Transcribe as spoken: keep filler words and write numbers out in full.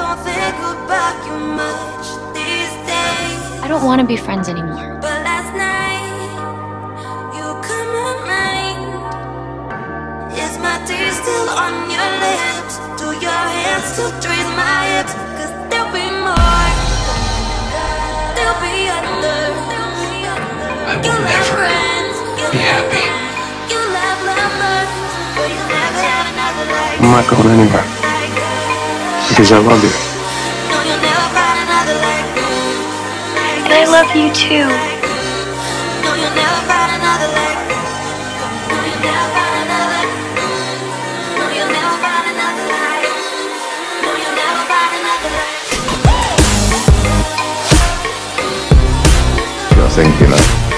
don't think about you much these days. I don't want to be friends anymore. But last night, you come to mind. Is my tears still on your lips? Do your hands still trace my hips? Cause there'll be more. There'll be others. I will never be happy. You'll have lovers, but you'll never have another like I'm not going anywhere. Because I love you. No, you'll never find another like And I love you too. No, you'll never find another like No, you'll never find another No, you'll never find another like No, you'll never find another like Yo think, you know.